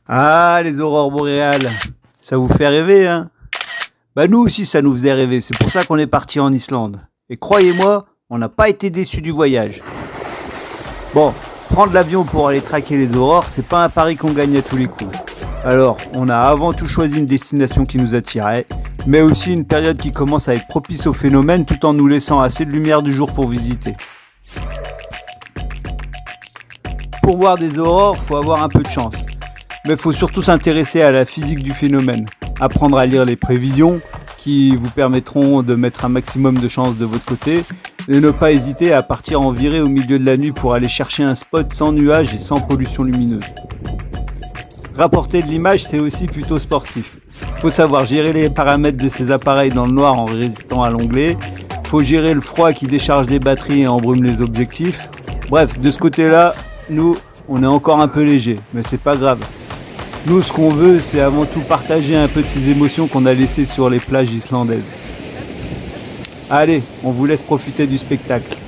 Ah, les aurores boréales, ça vous fait rêver, hein? Bah nous aussi, ça nous faisait rêver. C'est pour ça qu'on est parti en Islande. Et croyez-moi, on n'a pas été déçus du voyage. Bon, prendre l'avion pour aller traquer les aurores, c'est pas un pari qu'on gagne à tous les coups. Alors, on a avant tout choisi une destination qui nous attirait, mais aussi une période qui commence à être propice au phénomène tout en nous laissant assez de lumière du jour pour visiter. Pour voir des aurores, faut avoir un peu de chance. Mais il faut surtout s'intéresser à la physique du phénomène, apprendre à lire les prévisions qui vous permettront de mettre un maximum de chance de votre côté et ne pas hésiter à partir en virée au milieu de la nuit pour aller chercher un spot sans nuages et sans pollution lumineuse. Rapporter de l'image, c'est aussi plutôt sportif. Il faut savoir gérer les paramètres de ces appareils dans le noir en résistant à l'onglet. Il faut gérer le froid qui décharge les batteries et embrume les objectifs. Bref, de ce côté-là, nous, on est encore un peu léger, mais c'est pas grave. Nous, ce qu'on veut, c'est avant tout partager un peu de ces émotions qu'on a laissées sur les plages islandaises. Allez, on vous laisse profiter du spectacle.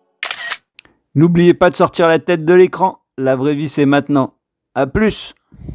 N'oubliez pas de sortir la tête de l'écran. La vraie vie, c'est maintenant. À plus!